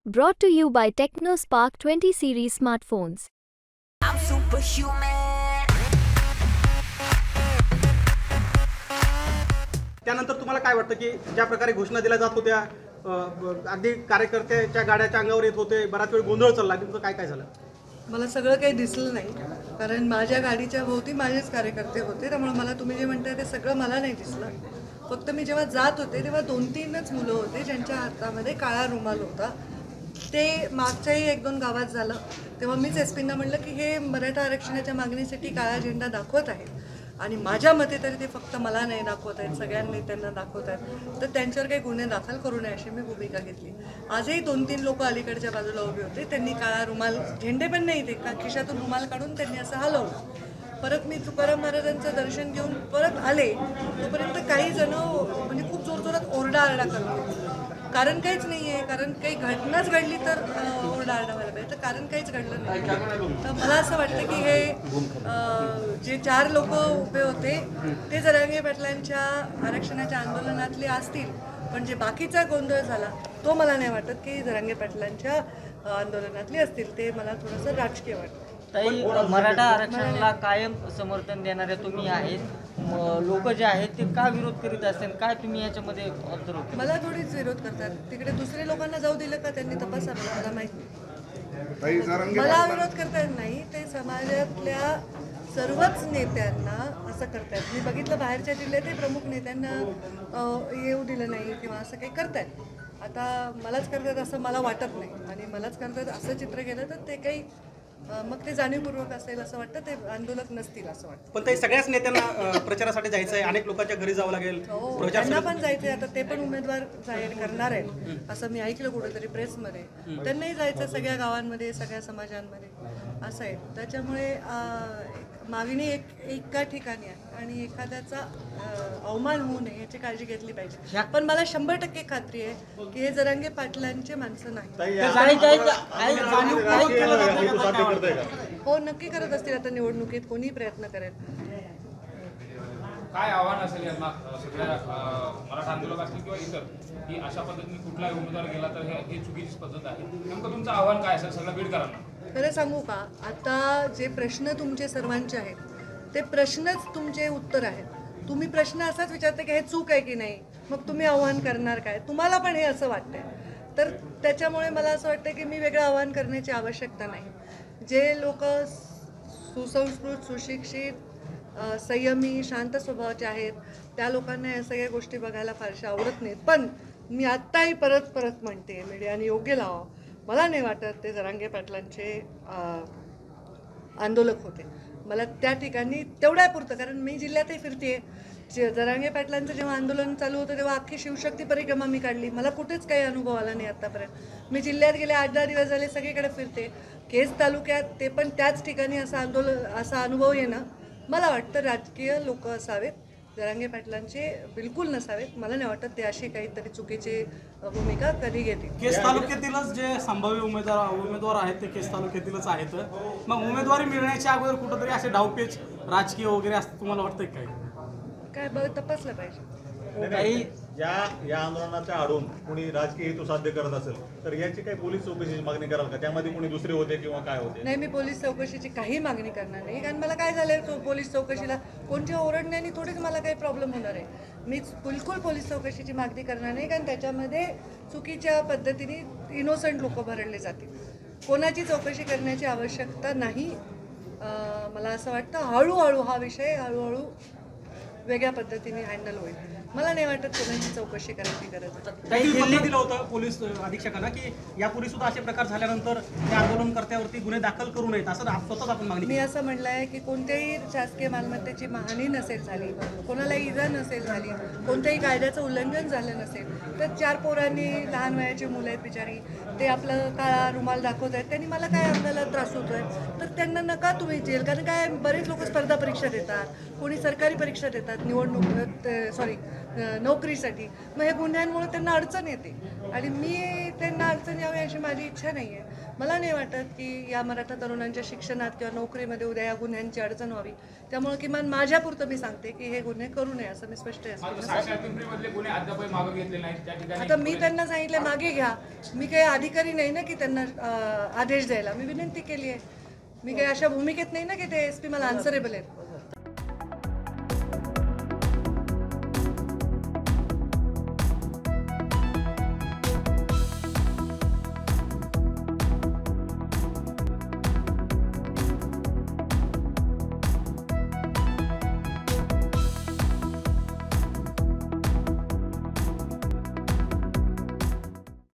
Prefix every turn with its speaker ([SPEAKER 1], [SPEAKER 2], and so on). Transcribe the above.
[SPEAKER 1] Brought to you by TechnoSpark 20 series smartphones.
[SPEAKER 2] I'm superhuman.
[SPEAKER 3] त्यानंतर तुम्हाला काय वाटतं की ज्या प्रकारे घोषणा दिल्या जात होत्या अगदी कार्यकर्त्याच्या गाड्याच्या अंगावर येत होते, बराच वेळ गोंधळ चालला, नेमकं काय काय झालं?
[SPEAKER 4] मला सगळं काही दिसलं नाही, कारण माझ्या गाडीच्या भोवती माझेच कार्यकर्ते होते. त्यामुळे मला तुम्ही जे म्हणताय ते सगळं मला नाही दिसलं. फक्त मी जेव्हा जात होते तेव्हा 2-3च मुलं होते ज्यांच्या हातामध्ये काळा रुमाल होता. ते मागच्याही 1-2 गावात झालं तेव्हा मीच एसपींना म्हणलं की हे मराठा आरक्षणाच्या मागणीसाठी काळा झेंडा दाखवत आहेत आणि माझ्या मते तरी ते फक्त मला नाही दाखवत आहेत, सगळ्या नेत्यांना दाखवत आहेत, तर त्यांच्यावर काही गुन्हे दाखल करू नये अशी मी भूमिका घेतली. आजही 2-3 लोक अलीकडच्या बाजूला उभे होते, त्यांनी काळा रुमाल, झेंडे पण नाही, ते खिशातून रुमाल काढून त्यांनी असं हलवलं. परत मी तुकाराम महाराजांचं दर्शन घेऊन परत आले तोपर्यंत काही जण म्हणजे खूप जोरजोरात ओरडाआरडा करत होते. कारण काहीच नाही आहे, कारण काही घटनाच घडली तर ओरडाआरडा व्हायला पाहिजे, तर कारण काहीच घडलं नाही. तर मला असं वाटतं की हे जे 4 लोक उभे होते ते जरांगे पाटलांच्या आरक्षणाच्या आंदोलनातले असतील, पण जे बाकीचा गोंधळ झाला तो मला नाही वाटत की जरांगे पाटलांच्या आंदोलनातले असतील. ते मला थोडंसं राजकीय वाटतं.
[SPEAKER 5] ताई, मराठा आरक्षणाला कायम समर्थन देणारे तुम्ही आहेत, लोक जे आहेत ते का विरोध करीत असतील, काय तुम्ही याच्यामध्ये ऑब्झर्व केलं?
[SPEAKER 4] मला थोडीच विरोध करतात. तिकडे दुसरे लोकांना जाऊ दिलं का त्यांनी तपासावं, मला माहिती नाही. मला विरोध करता येत नाही, ते समाजातल्या सर्वच नेत्यांना असं करतात. मी बघितलं बाहेरच्या जिल्ह्यातही प्रमुख नेत्यांना येऊ दिलं नाही किंवा असं काही करतायत. आता मलाच करतात असं मला वाटत नाही, आणि मलाच करतात असं चित्र केलं तर ते काही मग ते जाणीवपूर्वक असेल असं वाटतं, ते आंदोलक नसतील असं वाटतं.
[SPEAKER 3] पण ते सगळ्याच नेत्यांना प्रचारासाठी जायचं आहे, अनेक लोकांच्या घरी जावं लागेल,
[SPEAKER 4] त्यांना पण जायचंय. आता ते पण उमेदवार जाहीर करणार आहेत असं मी ऐकलं कुठेतरी प्रेसमध्ये. त्यांनाही जायचं सगळ्या गावांमध्ये, सगळ्या समाजांमध्ये असं आहे. त्याच्यामुळे मागणी एका ठिकाणी आहे आणि एखाद्याचा अवमान होऊ नये याची काळजी घेतली पाहिजे. पण मला 100% खात्री आहे की हे जरांगे पाटलांचे माणसं नाही. हो, नक्की करत असतील. आता निवडणुकीत कोणी प्रयत्न करेल.
[SPEAKER 6] काय आव्हान असेल यांना, सगळ्या मराठा आंदोलक असतील किंवा इतर, की अशा पद्धतीने कुठलाही उमेदवार गेला तर हे चुकीची पद्धत आहे? नेमकं तुमचं आव्हान काय असेल सगळ्या बीडकरांना?
[SPEAKER 4] खरं सांगू का, आता जे प्रश्न तुमचे सर्वांचे आहेत ते प्रश्नच तुमचे उत्तर आहेत. तुम्ही प्रश्न असाच विचारता की हे चूक आहे की नाही, मग तुम्ही आव्हान करणार काय? तुम्हाला पण हे असं वाटतंय, तर त्याच्यामुळे मला असं वाटतं की मी वेगळं आव्हान करण्याची आवश्यकता नाही. जे लोक सुसंस्कृत, सुशिक्षित, संयमी, शांत स्वभावाचे आहेत त्या लोकांना या सगळ्या गोष्टी बघायला फारशा आवडत नाहीत. पण मी आत्ताही परत म्हणते, मीडियाने योग्य लावा. मला नाही वाटत ते जरांगे पाटलांचे आंदोलक होते. मला त्या ठिकाणी तेवढ्यापुरतं, कारण मी जिल्ह्यातही फिरते. जरांगे पाटलांचं जेव्हा आंदोलन चालू होतं तेव्हा अख्खी शिवशक्ती परिक्रमा मी काढली. मला कुठेच काही अनुभव आला नाही आत्तापर्यंत. मी जिल्ह्यात गेले 8-10 दिवस झाले, सगळीकडे फिरते. केज तालुक्यात ते पण त्याच ठिकाणी असा अनुभव येणं, मला वाटतं राजकीय लोक असावेत, जरांगे पाटलांचे बिलकुल नसावेत. मला नाही वाटत ते अशी काहीतरी चुकीची भूमिका कधी घेतील.
[SPEAKER 7] केज तालुक्यातीलच जे संभाव्य उमेदवार आहेत ते केज तालुक्यातीलच आहेत. मग उमेदवारी मिळण्याच्या अगोदर कुठंतरी असे डावपेच राजकीय वगैरे असं तुम्हाला वाटतंय
[SPEAKER 4] काय बघ, तपासलं पाहिजे.
[SPEAKER 5] काही
[SPEAKER 8] या आंदोलनाच्या आडून कोणी राजकीय हेतू साध्य करत असेल तर याची काही पोलीस चौकशीची मागणी कराल का? त्यामध्ये कोणी दुसरे होते किंवा काय होते?
[SPEAKER 4] नाही, मी पोलीस चौकशीची काही मागणी करणार नाही, कारण मला काय झालं पोलीस चौकशीला कोणत्या ओरडण्याने थोडीच मला काही प्रॉब्लेम होणार आहे. मी बिलकुल पोलीस चौकशीची मागणी करणार नाही, कारण त्याच्यामध्ये चुकीच्या पद्धतीने इनोसंट लोक भरडले जातील. कोणाची चौकशी करण्याची आवश्यकता नाही. मला असं वाटतं हळूहळू हा विषय वेगळ्या पद्धतीने हँडल होईल. मला नाही वाटत कोणाची चौकशी करायची गरज आहे.
[SPEAKER 3] पत्र दिलं होतं पोलीस अधीक्षकांना की यापूर्वी सुद्धा असे प्रकार झाल्यानंतर त्या आंदोलनकर्त्यावरती गुन्हे दाखल करू नयेत, असं स्वतःच आपण मागणी.
[SPEAKER 4] मी असं म्हटलं आहे की कोणत्याही शासकीय मालमत्तेची हानी नसेल झाली, कोणाला इजा नसेल झाली, कोणत्याही कायद्याचं उल्लंघन झालं नसेल, तर 4 पोरांनी, लहान वयाची मुलं आहेत बिचारी, ते आपलं काळा रुमाल दाखवत आहेत, त्यांनी मला काय आपल्याला त्रास होतोय, तर त्यांना नका तुम्ही जेल. कारण काय, बरेच लोक स्पर्धा परीक्षा देतात, कोणी सरकारी परीक्षा देतात, नोकरीसाठी. मग हे गुन्ह्यांमुळे त्यांना अडचण येते आणि मी त्यांना अडचण यावी अशी माझी इच्छा नाही आहे. मला नाही वाटत की या मराठा तरुणांच्या शिक्षणात किंवा नोकरीमध्ये उद्या या गुन्ह्यांची अडचण व्हावी. त्यामुळे किमान माझ्यापुरतं मी सांगते की हे गुन्हे करू नये असं मी स्पष्ट
[SPEAKER 6] मात्र साक्षर पिंपरीमधले गुन्हे अद्यापही मागे घेतले नाहीत त्या ठिकाणी.
[SPEAKER 4] आता मी त्यांना सांगितलं मागे घ्या. मी काही अधिकारी नाही ना की त्यांना आदेश द्यायला. मी विनंती केली आहे. मी काही अशा भूमिकेत नाही ना की ते SP मला आन्सरेबल आहेत.